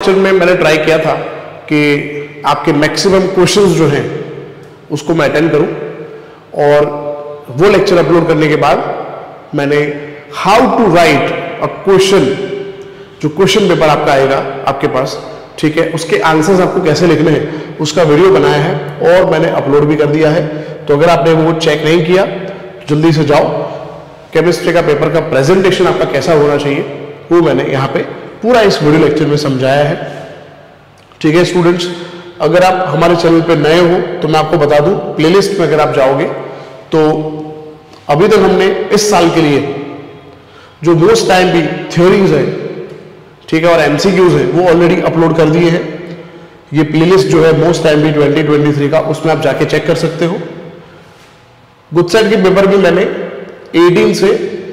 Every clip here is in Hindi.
लेक्चर में मैंने ट्राई किया था कि आपके मैक्सिमम क्वेश्चंस जो हैं उसको मैं अटेंड करूं, और वो लेक्चर अपलोड करने के बाद मैंने how to write a question, जो क्वेश्चन पेपर आपका आएगा आपके पास, ठीक है, उसके आंसर्स आपको कैसे लिखने हैं उसका वीडियो बनाया है और मैंने अपलोड भी कर दिया है। तो अगर आपने वो चेक नहीं किया जल्दी से जाओ, केमिस्ट्री का पेपर का प्रेजेंटेशन आपका कैसा होना चाहिए वो मैंने यहाँ पे पूरा इस वीडियो लेक्चर में समझाया है। ठीक है स्टूडेंट्स, अगर आप हमारे चैनल पे नए हो तो मैं आपको बता दूं, प्लेलिस्ट में अगर आप जाओगे तो अभी तक हमने इस साल के लिए जो मोस्ट टाइम भी थ्योरीज है, ठीक है, और एमसीक्यूज है वो ऑलरेडी अपलोड कर दिए हैं। ये प्लेलिस्ट जो है मोस्ट टाइम भी 2023 का, उसमें आप जाके चेक कर सकते हो। गुड साइड के पेपर भी मैंने 18 से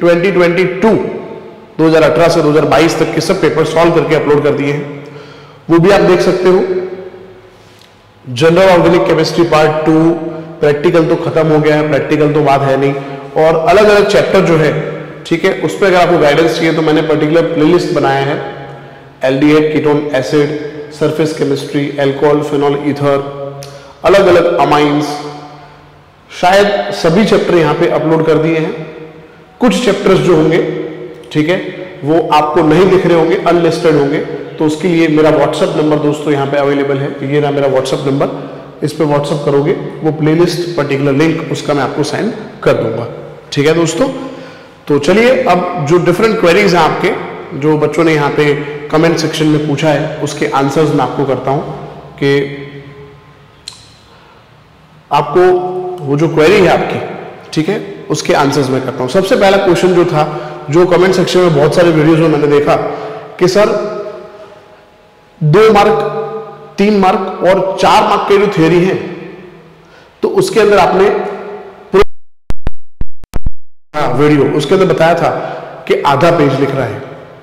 2018 से 2022 तक के सब पेपर सॉल्व करके अपलोड कर दिए हैं, वो भी आप देख सकते हो। General organic chemistry part 2 practical तो खत्म हो गया है, प्रैक्टिकल तो बात है नहीं, और अलग अलग चैप्टर जो है, ठीक है, उस पर अगर आपको गाइडेंस चाहिए तो मैंने पर्टिकुलर प्लेलिस्ट बनाया है। Aldehyde, ketone, acid, surface chemistry, alcohol, phenol, ether, अलग अलग अमाइंस, शायद सभी चैप्टर यहाँ पे अपलोड कर दिए हैं। कुछ चैप्टर्स जो होंगे, ठीक है, वो आपको नहीं दिख रहे होंगे, अनलिस्टेड होंगे, तो उसके लिए मेरा व्हाट्सएप नंबर दोस्तों यहाँ पे अवेलेबल है। ये ना मेरा व्हाट्सएप नंबर, इस पे व्हाट्सएप करोगे, वो प्लेलिस्ट पर्टिकुलर लिंक उसका मैं आपको सेंड कर दूंगा। ठीक है दोस्तों, तो चलिए अब जो डिफरेंट क्वेरीज हैं आपके, जो बच्चों ने यहाँ पे कमेंट सेक्शन में पूछा है, उसके आंसर्स मैं आपको करता हूं कि आपको वो जो क्वेरी है आपकी, ठीक है, उसके आंसर्स मैं करता हूं। सबसे पहला क्वेश्चन जो था, जो कमेंट सेक्शन में बहुत सारे वीडियोज में मैंने देखा कि सर 2 मार्क, 3 मार्क और 4 मार्क के जो थ्योरी है तो उसके अंदर आपने वीडियो उसके अंदर बताया था कि आधा पेज लिख रहा है,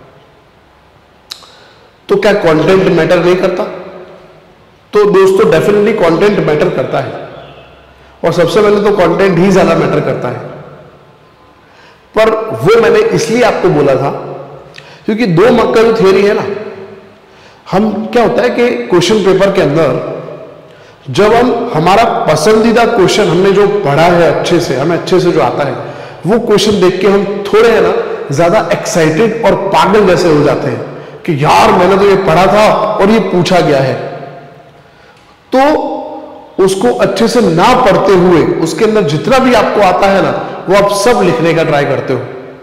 तो क्या कंटेंट मैटर नहीं करता? तो दोस्तों डेफिनेटली कंटेंट मैटर करता है, और सबसे पहले तो कंटेंट ही ज्यादा मैटर करता है। पर वो मैंने इसलिए आपको बोला था क्योंकि 2 मार्क का जो थ्योरी है ना, हम क्या होता है कि क्वेश्चन पेपर के अंदर जब हम हमारा पसंदीदा क्वेश्चन हमने जो पढ़ा है अच्छे से, हमें अच्छे से जो आता है, वो क्वेश्चन देख के हम थोड़े है ना ज्यादा एक्साइटेड और पागल जैसे हो जाते हैं कि यार मैंने तो ये पढ़ा था और ये पूछा गया है। तो उसको अच्छे से ना पढ़ते हुए उसके अंदर जितना भी आपको आता है ना वो आप सब लिखने का ट्राई करते हो।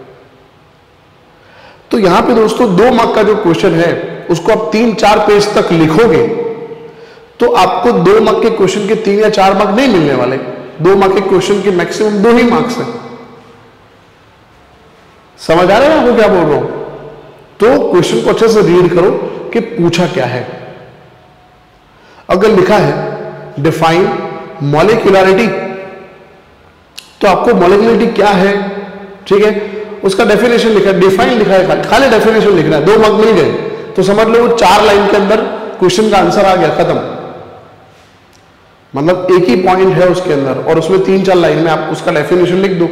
तो यहां पे दोस्तों 2 मार्क का जो क्वेश्चन है उसको आप 3-4 पेज तक लिखोगे तो आपको 2 मार्क के क्वेश्चन के 3 या 4 मार्क नहीं मिलने वाले। 2 मार्क के क्वेश्चन के मैक्सिमम 2 ही मार्क्स हैं। समझ आ रहा है आपको क्या बोल रहा हूं? तो क्वेश्चन को अच्छे से रीड करो कि पूछा क्या है। अगर लिखा है डिफाइन मॉलिक्यूलरिटी, तो आपको मॉलिक्यूलरिटी क्या है, ठीक है, उसका डेफिनेशन लिखा है, डिफाइन लिखा है, खाली डेफिनेशन लिखना है। 2 मार्क मिल गए तो समझ लो वो 4 लाइन के अंदर क्वेश्चन का आंसर आ गया, खत्म। मतलब एक ही पॉइंट है उसके अंदर और उसमें 3-4 लाइन में आप उसका डेफिनेशन लिख दो।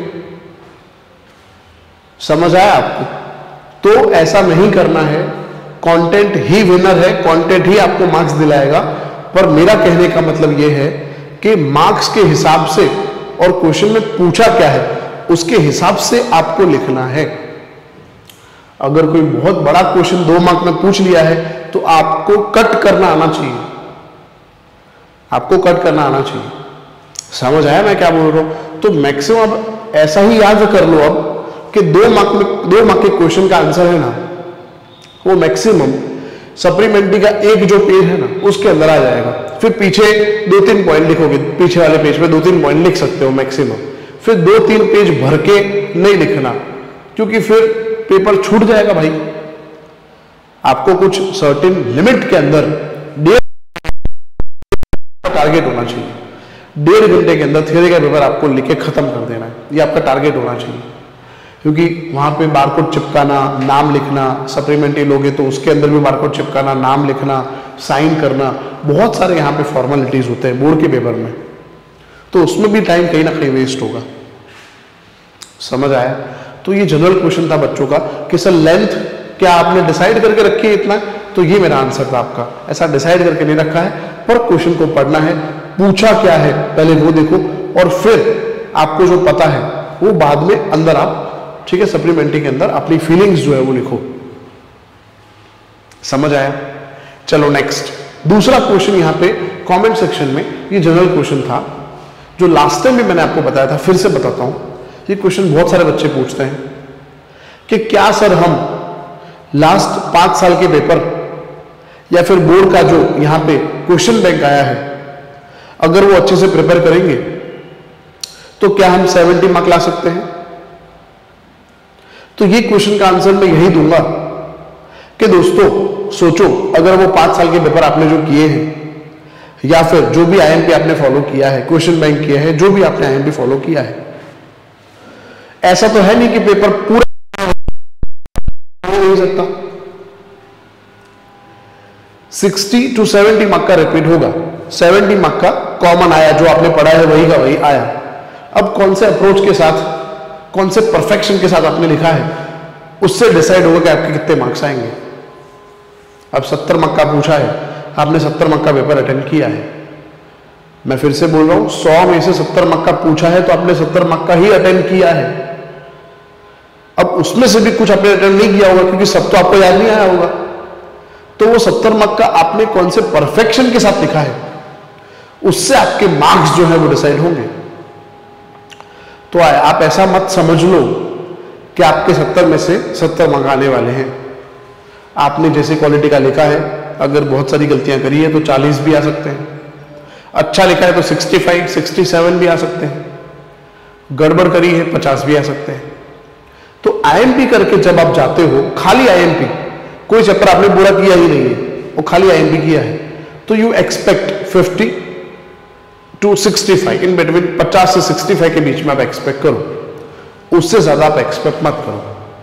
समझ आया आपको? तो ऐसा नहीं करना है। कंटेंट ही विनर है, कंटेंट ही आपको मार्क्स दिलाएगा। पर मेरा कहने का मतलब यह है कि मार्क्स के हिसाब से और क्वेश्चन में पूछा क्या है उसके हिसाब से आपको लिखना है। अगर कोई बहुत बड़ा क्वेश्चन 2 मार्क में पूछ लिया है तो आपको कट करना आना चाहिए, आपको कट करना आना चाहिए। समझ आया मैं क्या बोल रहा हूं? तो मैक्सिमम अब ऐसा ही याद कर लो अब कि 2 मार्क के क्वेश्चन का आंसर है ना वो मैक्सिमम सप्लीमेंट्री का एक जो पेज है ना उसके अंदर आ जाएगा। फिर पीछे 2-3 पॉइंट लिखोगे, पीछे वाले पेज पे 2-3 पॉइंट लिख सकते हो मैक्सिमम। फिर 2-3 पेज भर के नहीं लिखना क्योंकि फिर पेपर छूट जाएगा भाई। आपको कुछ सर्टेन लिमिट के अंदर टारगेट होना चाहिए। 1.5 घंटे के अंदर थ्योरी का पेपर आपको लिख के खत्म कर देना है, ये आपका टारगेट होना चाहिए। क्योंकि वहां पे बारकोड चिपकाना, नाम लिखना, सप्लीमेंट्री लोगे तो उसके अंदर भी बारकोड चिपकाना, नाम लिखना, साइन करना, बहुत सारे यहाँ पे फॉर्मेलिटीज होते हैं बोर्ड के पेपर में, तो उसमें भी टाइम कहीं ना कहीं वेस्ट होगा। समझ आया? तो ये जनरल क्वेश्चन था बच्चों का कि सर लेंथ क्या आपने डिसाइड करके रखी है इतना तो ये मेरा आंसर था आपका। ऐसा डिसाइड करके नहीं रखा है, पर क्वेश्चन को पढ़ना है, पूछा क्या है पहले वो देखो, और फिर आपको जो पता है वो बाद में अंदर आप, ठीक है, सप्लीमेंट्री के अंदर अपनी फीलिंग्स जो है वो लिखो। समझ आया? चलो नेक्स्ट, दूसरा क्वेश्चन यहां पे कमेंट सेक्शन में, ये जनरल क्वेश्चन था जो लास्ट टाइम भी मैंने आपको बताया था, फिर से बताता हूं। ये क्वेश्चन बहुत सारे बच्चे पूछते हैं कि क्या सर हम लास्ट 5 साल के पेपर या फिर बोर्ड का जो यहां पे क्वेश्चन बैंक आया है, अगर वो अच्छे से प्रिपेयर करेंगे तो क्या हम 70 मार्क ला सकते हैं? तो ये क्वेश्चन का आंसर मैं यही दूंगा कि दोस्तों सोचो, अगर वो 5 साल के पेपर आपने जो किए हैं या फिर जो भी आईएमपी आपने फॉलो किया है, क्वेश्चन बैंक किया है, जो भी आपने आईएमपी फॉलो किया है, ऐसा तो है नहीं कि पेपर पूरा हो नहीं सकता। 60 to 70 मार्क का रिपीट होगा, 70 मार्क का कॉमन आया, जो आपने पढ़ा है वही का वही आया। अब कौन से अप्रोच के साथ, कौन से परफेक्शन के साथ आपने लिखा है, उससे डिसाइड होगा कि आपके कितने मार्क्स आएंगे। अब 70 मार्क का पूछा है, आपने 70 मार्क का पेपर अटेंड किया है, मैं फिर से बोल रहा हूं 100 में से 70 मार्क का पूछा है तो आपने 70 मार्क का ही अटेंड किया है। अब उसमें से भी कुछ आपने अटेंड नहीं किया होगा क्योंकि सब तो आपको याद नहीं आया होगा, तो वो 70 मार्क का आपने कौन से परफेक्शन के साथ लिखा है, उससे आपके मार्क्स जो है वो डिसाइड होंगे। तो आप ऐसा मत समझ लो कि आपके 70 में से 70 मार्क आने वाले हैं। आपने जैसे क्वालिटी का लिखा है, अगर बहुत सारी गलतियां करी है तो 40 भी आ सकते हैं, अच्छा लिखा है तो 65, 67 भी आ सकते हैं, गड़बड़ करी है 50 भी आ सकते हैं। तो आईएमपी करके जब आप जाते हो, खाली आईएमपी, कोई चैप्टर आपने पूरा किया ही नहीं है, वो खाली आईएमपी किया है, तो you expect 50 to 65, in between 50 से 65 के बीच में आप एक्सपेक्ट करो, उससे ज्यादा आप एक्सपेक्ट मत करो।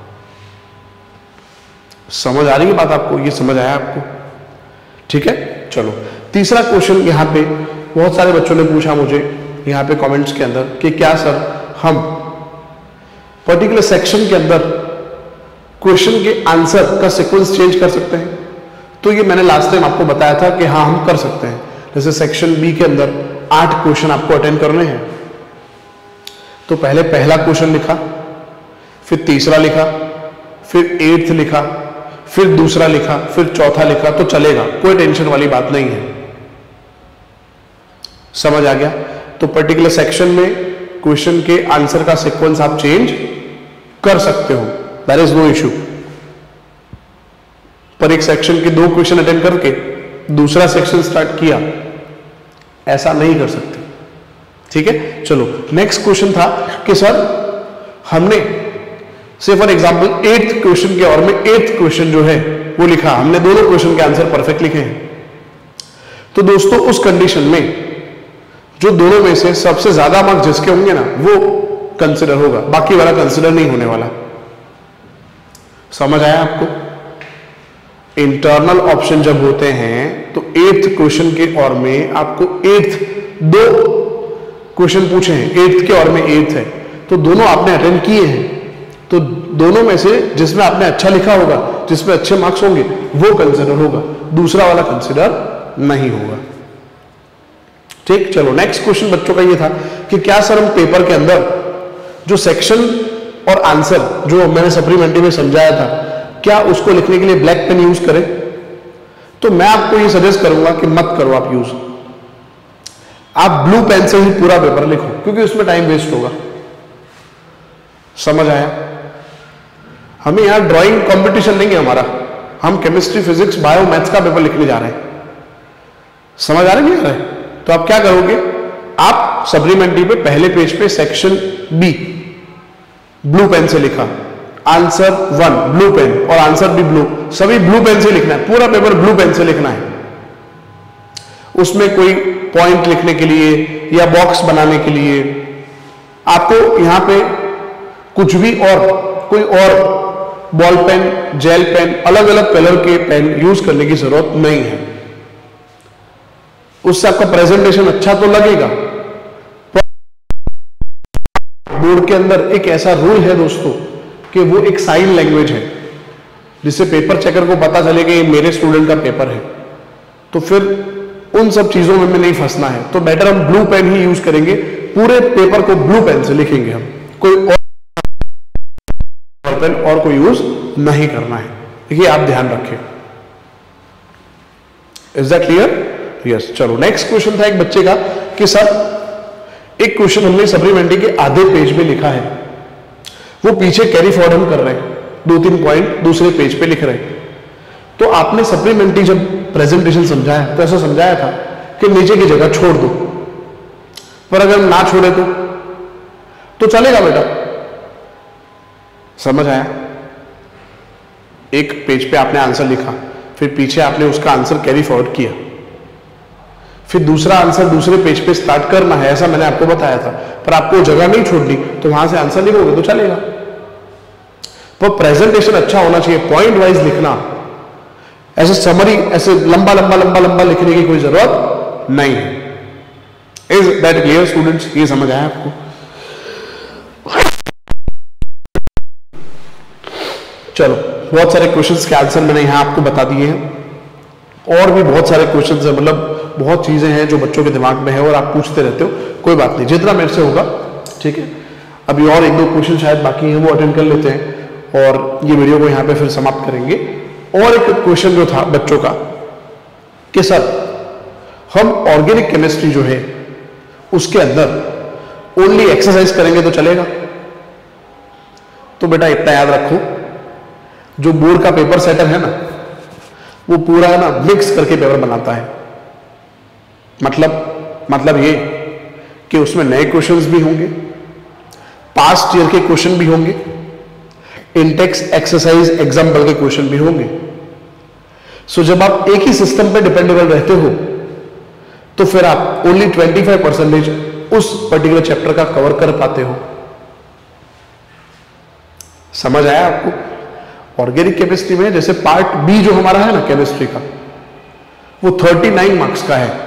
समझ आ रही है बात आपको? ये समझ आया आपको? ठीक है, चलो तीसरा क्वेश्चन यहां पे बहुत सारे बच्चों ने पूछा मुझे यहां पे कमेंट्स के अंदर कि क्या सर हम पर्टिकुलर सेक्शन के अंदर क्वेश्चन के आंसर का सीक्वेंस चेंज कर सकते हैं? तो ये मैंने लास्ट टाइम आपको बताया था कि हाँ हम कर सकते हैं। जैसे सेक्शन बी के अंदर 8 क्वेश्चन आपको अटेंड करने हैं, तो पहले पहला क्वेश्चन लिखा, फिर तीसरा लिखा, फिर 8th लिखा, फिर दूसरा लिखा, फिर चौथा लिखा, तो चलेगा, कोई टेंशन वाली बात नहीं है। समझ आ गया? तो पर्टिकुलर सेक्शन में क्वेश्चन के आंसर का सीक्वेंस आप चेंज कर सकते हो, देयर इज नो इश्यू। पर एक सेक्शन के 2 क्वेश्चन अटेंड करके दूसरा सेक्शन स्टार्ट किया, ऐसा नहीं कर सकते। ठीक है, चलो नेक्स्ट क्वेश्चन था कि सर हमने से फॉर एग्जांपल 8th क्वेश्चन के और में 8th क्वेश्चन जो है वो लिखा, हमने दोनों क्वेश्चन के आंसर परफेक्ट लिखे हैं, तो दोस्तों उस कंडीशन में जो दोनों में से सबसे ज्यादा मार्क्स जिसके होंगे ना वो कंसिडर होगा, बाकी वाला कंसिडर नहीं होने वाला। समझ आया आपको? इंटरनल ऑप्शन जब होते हैं तो 8th क्वेश्चन के और में आपको 8th 2 क्वेश्चन पूछे हैं, 8th के और में 8th है, तो दोनों आपने अटेंड किए हैं, तो दोनों में से जिसमें आपने अच्छा लिखा होगा, जिसमें अच्छे मार्क्स होंगे वो कंसिडर होगा, दूसरा वाला कंसिडर नहीं होगा। ठीक, चलो नेक्स्ट क्वेश्चन बच्चों का ये था कि क्या सर हम पेपर के अंदर जो सेक्शन और आंसर जो मैंने सप्लीमेंट्री में समझाया था, क्या उसको लिखने के लिए ब्लैक पेन यूज करें? तो मैं आपको ये सजेस्ट करूंगा कि मत करो आप यूज, आप ब्लू पेन से ही पूरा पेपर लिखो, क्योंकि उसमें टाइम वेस्ट होगा। समझ आया? हमें यहां ड्राइंग कंपटीशन नहीं है हमारा, हम केमिस्ट्री, फिजिक्स, बायो, मैथ्स का पेपर लिखने जा रहे हैं। समझ आ रहा है नहीं आ रहा है? तो आप क्या करोगे, आप सप्लीमेंट्री पे पहले पेज पे सेक्शन बी ब्लू पेन से लिखा, आंसर 1 ब्लू पेन और आंसर भी ब्लू, सभी ब्लू पेन से लिखना है, पूरा पेपर ब्लू पेन से लिखना है। उसमें कोई पॉइंट लिखने के लिए या बॉक्स बनाने के लिए आपको यहां पे कुछ भी और कोई और बॉल पेन, जेल पेन, अलग अलग कलर के पेन यूज करने की जरूरत नहीं है। उससे आपका प्रेजेंटेशन अच्छा तो लगेगा, बोर्ड के अंदर एक ऐसा रूल है दोस्तों कि वो एक साइन लैंग्वेज है, जिससे पेपर चेकर को पता चले कि ये मेरे स्टूडेंट का पेपर है, तो फिर उन सब चीजों में नहीं फंसना है। तो बेटर हम ब्लू पेन ही यूज करेंगे, पूरे पेपर को ब्लू पेन से लिखेंगे हम, कोई और पेन और कोई यूज नहीं करना है, ये आप ध्यान रखें। Is that clear? यस। चलो नेक्स्ट क्वेश्चन था एक बच्चे का कि सर एक क्वेश्चन हमने सप्लीमेंट्री के आधे पेज में लिखा है, वो पीछे कैरी फॉरवर्ड हम कर रहे हैं, 2-3 पॉइंट दूसरे पेज पे लिख रहे हैं। तो आपने सप्लीमेंट्री जब प्रेजेंटेशन समझाया तो ऐसा समझाया था कि नीचे की जगह छोड़ दो, पर अगर ना छोड़े तो चलेगा बेटा। समझ आया? एक पेज पे आपने आंसर लिखा, फिर पीछे आपने उसका आंसर कैरी फॉरवर्ड किया, फिर दूसरा आंसर दूसरे पेज पे स्टार्ट करना है, ऐसा मैंने आपको बताया था। पर आपको जगह नहीं छोड़नी तो वहां से आंसर लिखोगे तो चलेगा। पर प्रेजेंटेशन अच्छा होना चाहिए, पॉइंट वाइज लिखना, ऐसे समरी ऐसे लंबा लंबा लंबा लंबा लिखने की कोई जरूरत नहीं है। Is that clear students? ये समझ आया आपको? चलो, बहुत सारे क्वेश्चंस के आंसर मैंने यहां आपको बता दिए हैं, और भी बहुत सारे क्वेश्चंस हैं, मतलब बहुत चीजें हैं जो बच्चों के दिमाग में है और आप पूछते रहते हो। कोई बात नहीं, जितना मेरे से होगा, ठीक है। अभी और 1-2 क्वेश्चन शायद बाकी हैं, वो अटेंड कर लेते हैं और ये वीडियो को यहां पे फिर समाप्त करेंगे। और एक क्वेश्चन जो था बच्चों का कि सर हम ऑर्गेनिक केमिस्ट्री जो है उसके अंदर ओनली एक्सरसाइज करेंगे तो चलेगा? तो बेटा इतना याद रखो, जो बोर्ड का पेपर सेटर है ना, वो पूरा है ना मिक्स करके पेपर बनाता है। मतलब ये कि उसमें नए क्वेश्चंस भी होंगे, पास्ट ईयर के क्वेश्चन भी होंगे, इंटेक्स एक्सरसाइज एग्जाम्पल के क्वेश्चन भी होंगे। सो जब आप एक ही सिस्टम पे डिपेंडेबल रहते हो तो फिर आप ओनली 25% उस पर्टिकुलर चैप्टर का कवर कर पाते हो। समझ आया आपको? ऑर्गेनिक केमिस्ट्री में जैसे पार्ट बी जो हमारा है ना केमिस्ट्री का, वो 39 मार्क्स का है।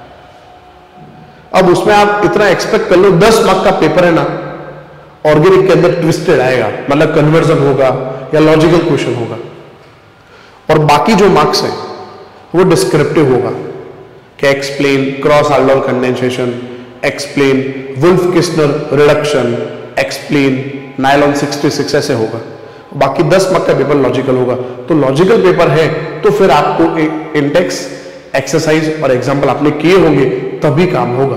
अब उसमें आप इतना एक्सपेक्ट कर लो, 10 मार्क्स का पेपर है ना, ऑर्गेनिक के अंदर ट्विस्टेड आएगा, मतलब कन्वर्जन होगा या लॉजिकल क्वेश्चन होगा, और बाकी जो मार्क्स है वो डिस्क्रिप्टिव होगा कि explain cross aldol condensation, explain Wolff Kishner reduction, explain nylon 66, ऐसे होगा। बाकी 10 मार्क्स का पेपर लॉजिकल होगा। तो लॉजिकल पेपर है तो फिर आपको इंडेक्स एक्सरसाइज और एग्जाम्पल आपने किए होंगे तभी काम होगा।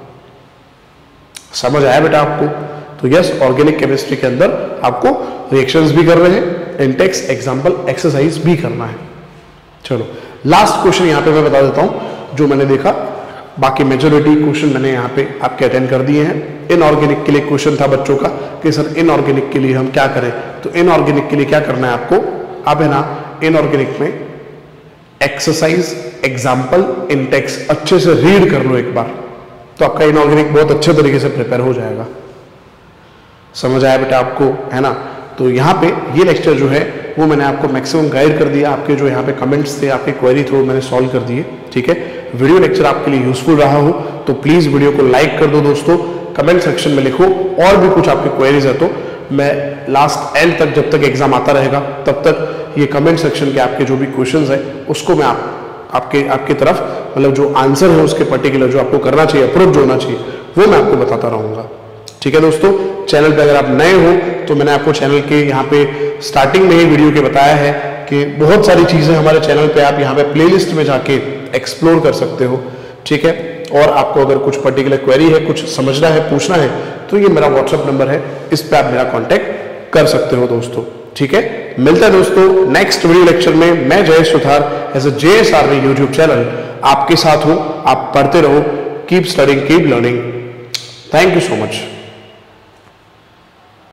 समझ आया बेटा आपको? तो यस, ऑर्गेनिक केमिस्ट्री के अंदर आपको रिएक्शंस भी कर रहे हैं, इंडेक्स एग्जाम्पल एक्सरसाइज भी करना है। चलो लास्ट क्वेश्चन यहां पे मैं बता देता हूं जो मैंने देखा, बाकी मेजोरिटी क्वेश्चन मैंने यहाँ पे आपके अटेंड कर दिए हैं। इनऑर्गेनिक के लिए क्वेश्चन था बच्चों का कि सर इनऑर्गेनिक के लिए हम क्या करें, तो इनऑर्गेनिक के लिए क्या करना है आपको, आप है ना इनऑर्गेनिक में एक्सरसाइज एग्जाम्पल इंटेक्स अच्छे से रीड कर लो एक बार, तो आपका इनऑर्गेनिक बहुत अच्छे तरीके से प्रिपेयर हो जाएगा। समझ आया बेटा आपको, है ना? तो यहाँ पे ये लेक्चर जो है वो मैंने आपको मैक्सिमम गाइड कर दिया, आपके जो यहाँ पे कमेंट्स थे, आपके क्वेरी थ्रू मैंने सॉल्व कर दिए। ठीक है, वीडियो लेक्चर आपके लिए यूजफुल रहा हो तो प्लीज वीडियो को लाइक कर दो दोस्तों, कमेंट सेक्शन में लिखो, और भी कुछ आपके क्वेरीज है तो मैं लास्ट एंड तक, जब तक एग्जाम आता रहेगा तब तक ये कमेंट सेक्शन के आपके जो भी क्वेश्चन है उसको मैं आपकी तरफ, मतलब जो आंसर है उसके पर्टिकुलर जो आपको करना चाहिए, अप्रोच जो होना चाहिए, वो मैं आपको बताता रहूंगा। ठीक है दोस्तों, चैनल पे अगर आप नए हो तो मैंने आपको चैनल के यहाँ पे स्टार्टिंग में ही वीडियो के बताया है कि बहुत सारी चीजें हमारे चैनल पे आप यहाँ पे प्लेलिस्ट में जाके एक्सप्लोर कर सकते हो। ठीक है, और आपको अगर कुछ पर्टिकुलर क्वेरी है, कुछ समझना है, पूछना है, तो ये मेरा व्हाट्सएप नंबर है, इस पे आप मेरा कॉन्टेक्ट कर सकते हो दोस्तों। ठीक है, मिलता है दोस्तों नेक्स्ट वीडियो लेक्चर में। मैं Jayesh Suthar as a JS army YouTube channel आपके साथ हूं। आप पढ़ते रहो, keep studying, keep learning. Thank you so much.